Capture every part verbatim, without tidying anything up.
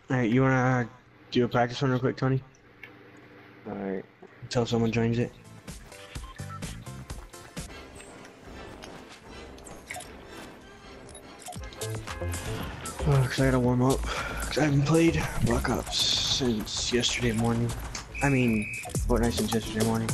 Alright, you wanna do a practice run real quick, Tony? Alright. Until someone joins it. Oh, cause I gotta warm up. Cause I haven't played Black Ops since yesterday morning. I mean, Fortnite since yesterday morning.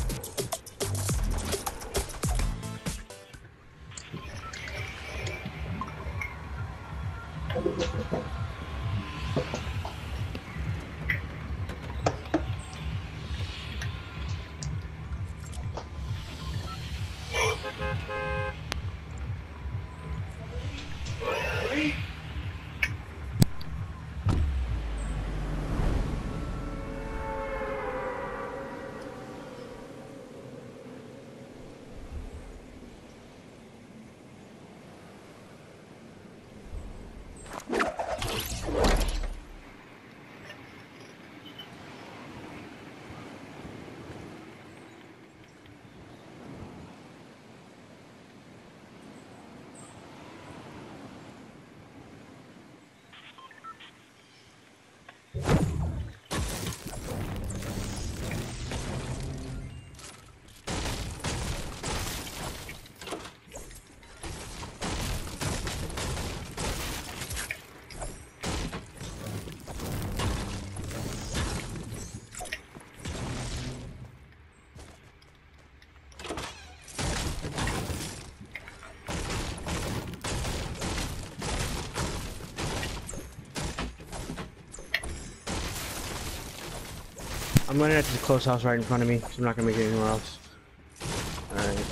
I'm running at the close house right in front of me, so I'm not gonna make it anywhere else. Alright.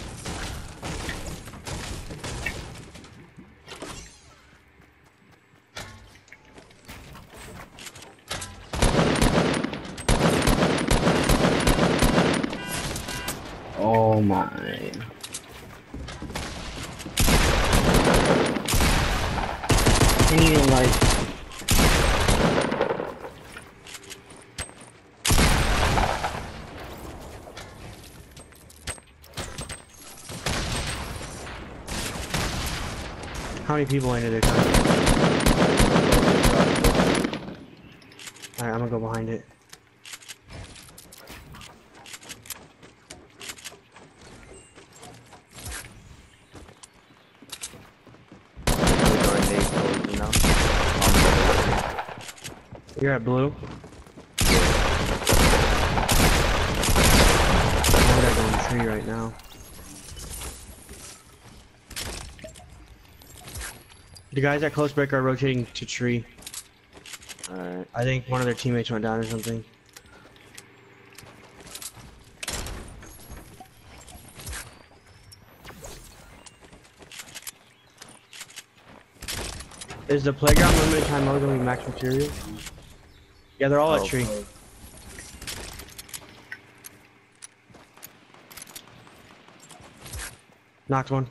Oh my. Can't even like. How many people ended it? Alright, I'm gonna go behind it. You're at blue? I'm gonna go in the tree right now. The guys at close break are rotating to tree. Alright. I think one of their teammates went down or something. Is the playground limited time mode gonna be max material? Yeah, they're all Oh, at tree. okay. Knocked one.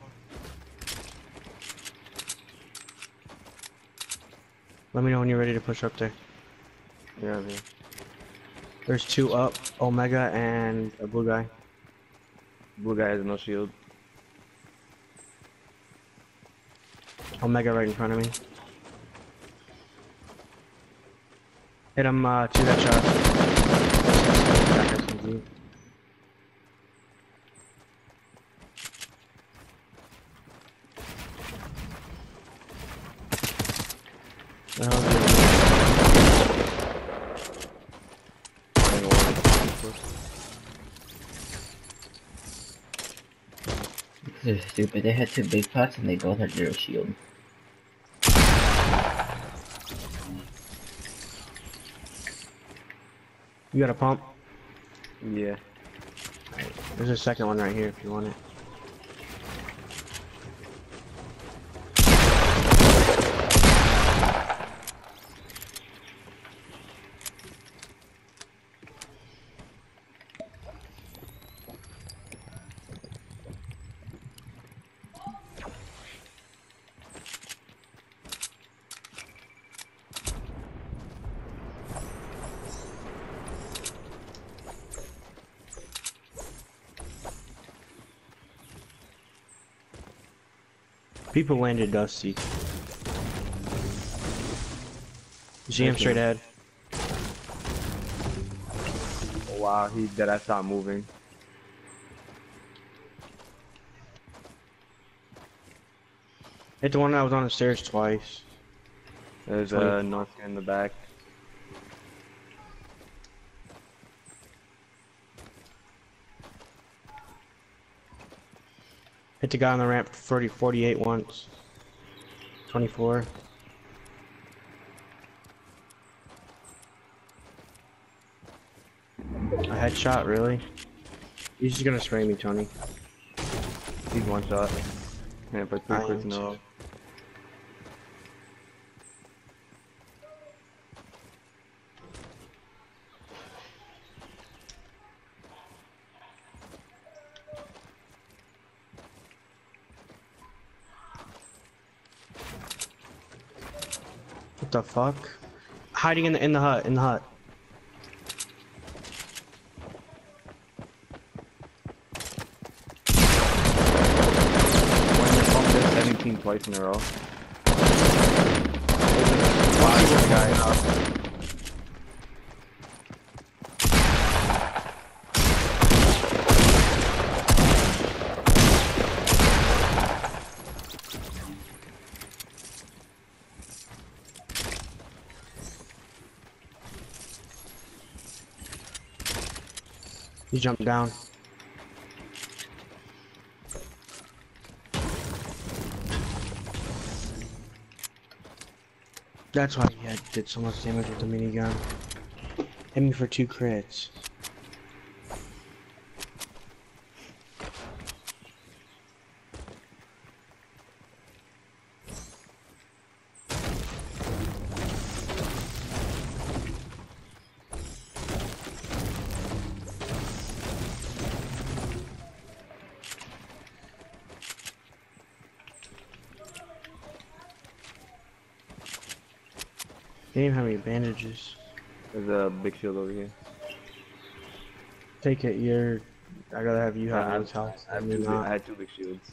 Let me know when you're ready to push up there. Yeah, man. There's two up, Omega and a blue guy. Blue guy has no shield. Omega right in front of me. Hit him, uh, two headshots. They're stupid. They had two big pots and they both had zero shield. You got a pump? Yeah. There's a second one right here if you want it. People landed Dusty. You see him straight ahead. wow, he did. I saw moving. Hit the one that was on the stairs twice. There's a uh, north in the back. Hit the guy on the ramp forty, forty-eight once. twenty-four. A headshot, really? He's just gonna spray me, Tony. He's one shot. Yeah, but three I crits am in a row. too. What the fuck? Hiding in the in the hut, in the hut. When they bumped this seventeen twice in a row. Wow, this guy up. He jumped down. That's why he had, did so much damage with the minigun. Hit me for two crits. They didn't even have any bandages. There's a big shield over here. Take it, you're... I'd rather have you have I, his health. I, have than two, me big- not. I had two big shields.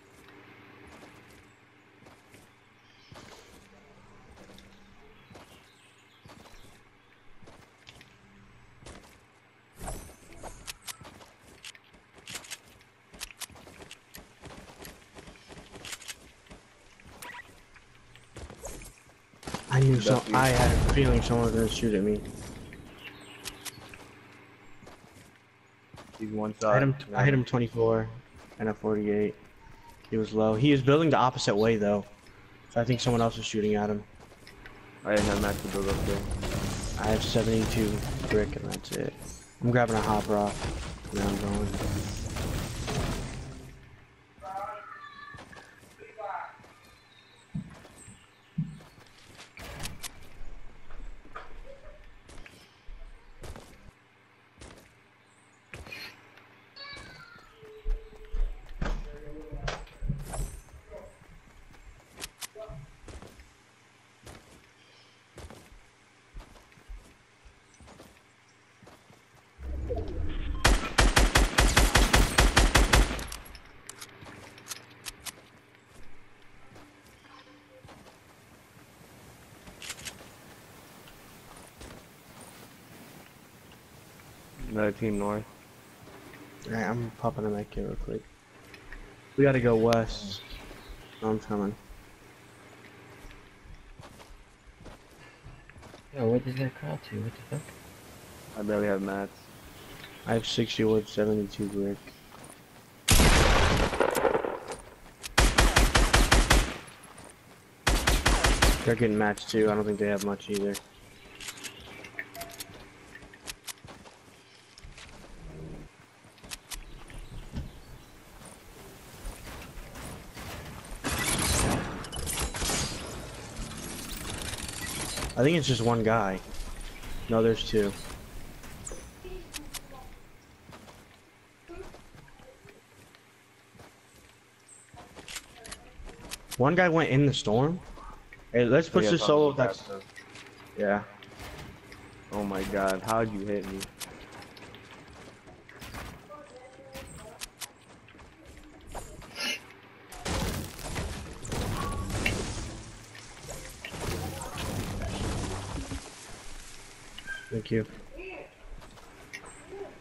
I knew so. That's you. I had a feeling someone was gonna shoot at me. He's one I shot. hit him. I hit him twenty-four and a forty-eight. He was low. He was building the opposite way though, so I think someone else was shooting at him. I didn't have max to build up there. I have seventy-two brick and that's it. I'm grabbing a hop rock. Now I'm going. Another team north. Alright, I'm popping a med kit real quick. We gotta go west. Oh, I'm coming. Yo, where did that crowd to? What the fuck? I barely have mats. I have sixty wood, seventy-two brick. They're getting matched too. I don't think they have much either. I think it's just one guy. No, there's two. One guy went in the storm. Hey, let's push Yeah, the probably solo. that's That's the- yeah. Oh my god, how'd you hit me? Thank you.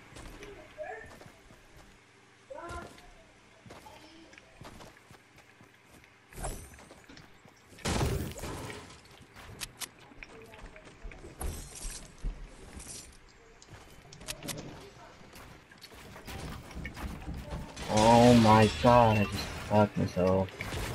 my god, I just fucked myself.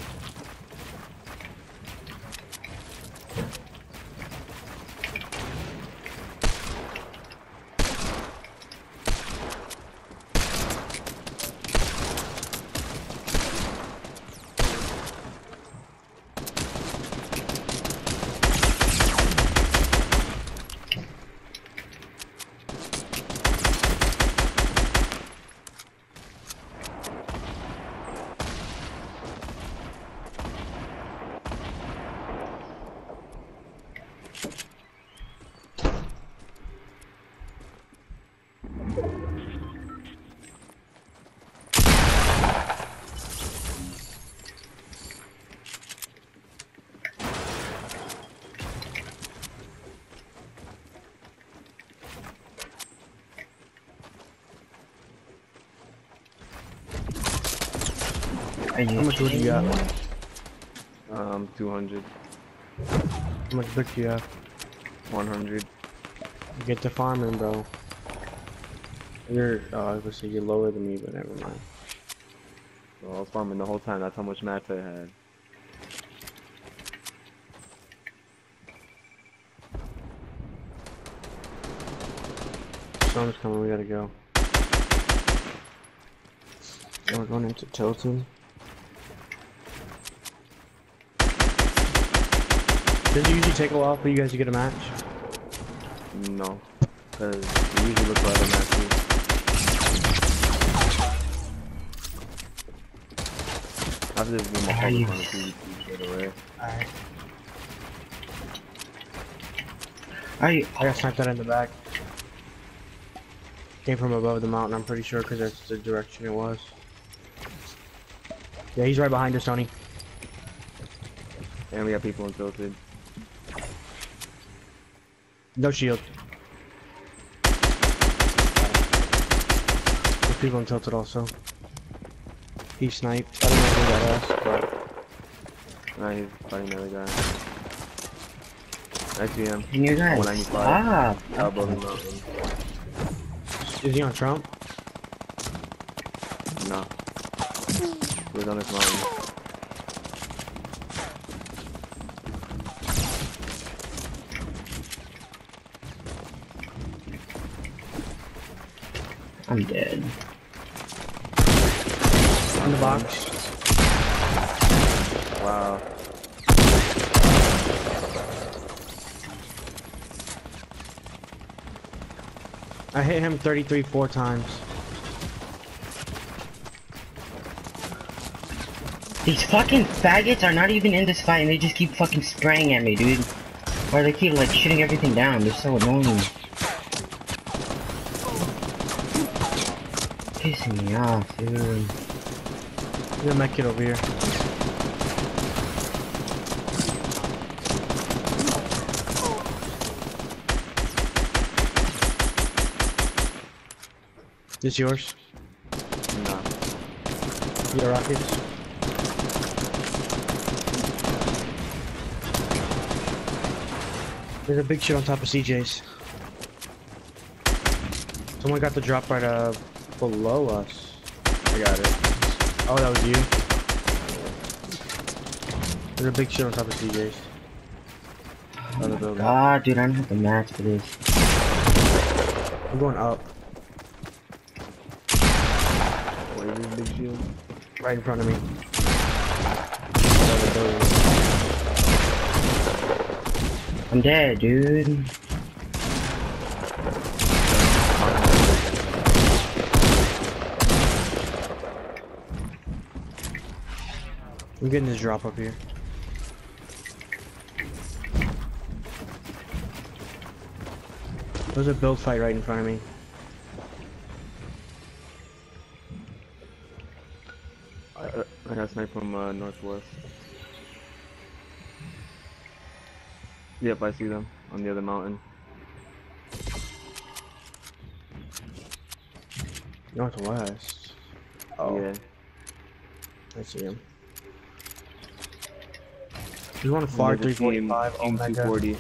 Are you How much wood you got? Um, two hundred. How much brick do you have? one hundred. Get to farming, bro. You're, oh, I was gonna say you're lower than me, but never mind. So I was farming the whole time. That's how much mats I had. Storm's coming, we gotta go. Oh, we're going into Tilton. Does it usually take a while for you guys to get a match? No. Because we usually look for other matches. I've just been my focus on the P V P straight away. Alright. Are you? I got sniped out in the back. Came from above the mountain, I'm pretty sure, because that's the direction it was. Yeah, he's right behind us, Tony. And we got people in Tilted. No shield. There's people in Tilted also. He sniped. I don't know who that is, but... Nah, he's fighting another guy. I see him. Can you guys one ninety-five. stop? Out above the mountain. Is he on Trump? No. He was on this mountain. I'm dead. In the box. Wow. I hit him thirty-three four times. These fucking faggots are not even in this fight and they just keep fucking spraying at me, dude. Or they keep like shooting everything down. They're so annoying. Pissing me off, dude. There's a med kit over here. This yours? Nah. You got rockets? There's a big shit on top of C J's. Someone got the drop right uh below us. I got it. Oh, that was you. There's a big shit on top of C J's. Other building. God, dude, I don't have the match for this. I'm going up. Where is this big shield? Right in front of me. I'm dead, dude. I'm getting this drop up here. There's a build fight right in front of me. I, I got sniped from uh, northwest. Yep, I see them on the other mountain. Northwest. Oh, Yeah. I see him. There's one far three forty-five. Team Omega. two forty.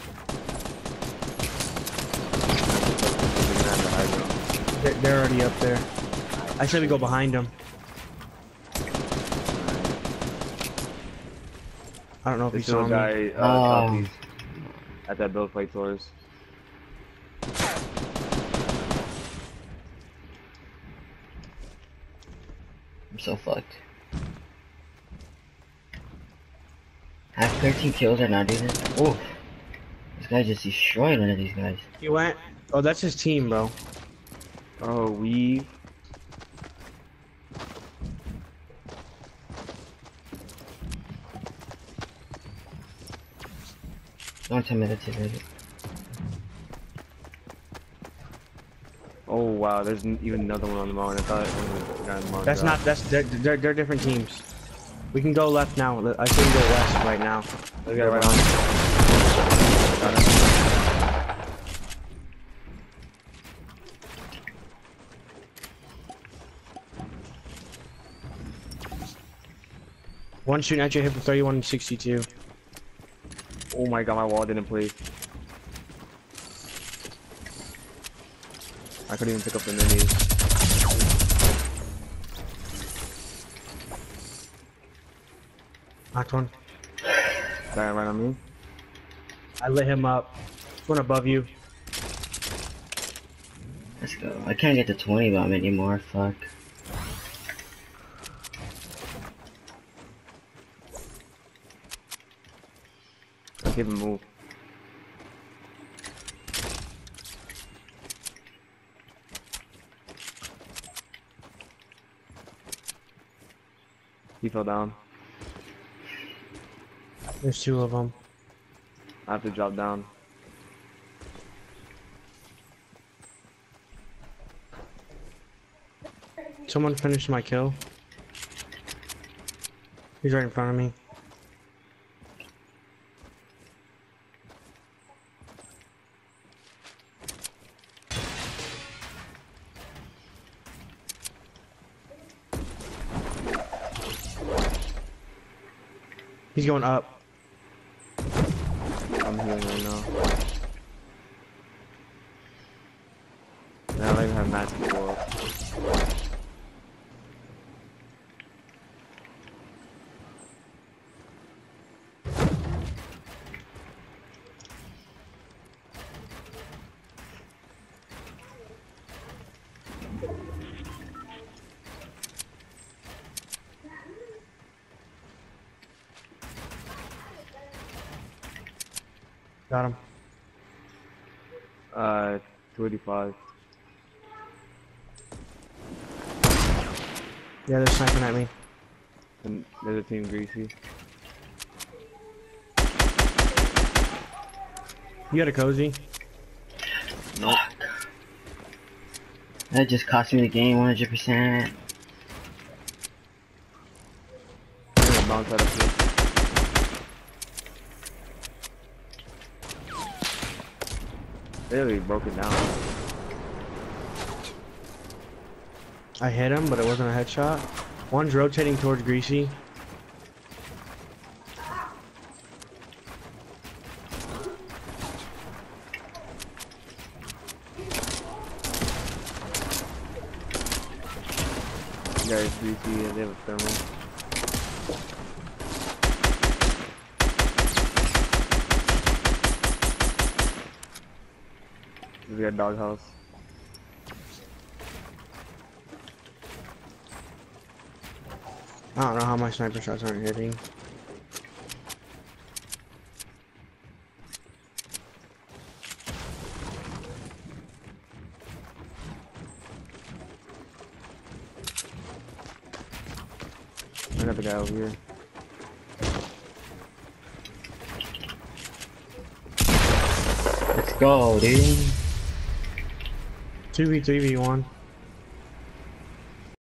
They're, they're already up there. I said we go behind them. I don't know if he This saw little me. guy, uh, Oh. southeast, at that Build Fight Tours. I'm so fucked. I have thirteen kills right now, dude. Oh, this guy just destroyed one of these guys. He went. Oh, that's his team, bro. Oh, we. Don't tell me that's it, is it? Oh wow, there's n even another one on the mountain. I thought one of the guy on the mountain. That's not. That's they're, they're they're different teams. We can go left now. I say we go west right now. Let's go right on. Got him. One shooting at you, hit for thirty-one and sixty-two. Oh my god, my wall didn't place. I couldn't even pick up the minis. Knocked one. Guy right on me. I lit him up. One above you. Let's go. I can't get the twenty bomb anymore. Fuck. I can't even move. He fell down. There's two of them. I have to drop down. Someone finished my kill. He's right in front of me. He's going up. I'm healing right now. Man, I don't even have mats to go up. Got him. Uh, two eighty-five. Yeah, they're sniping at me. And there's a team greasy. You got a cozy? Nope. That just cost me the game one hundred percent. I'm gonna bounce out of here. They really broke it down. I hit him, but it wasn't a headshot. One's rotating towards Greasy. You guys greasy and they have a thermal. We got doghouse. I don't know how my sniper shots aren't hitting. I got the guy over here. Let's go, dude. two v three v one.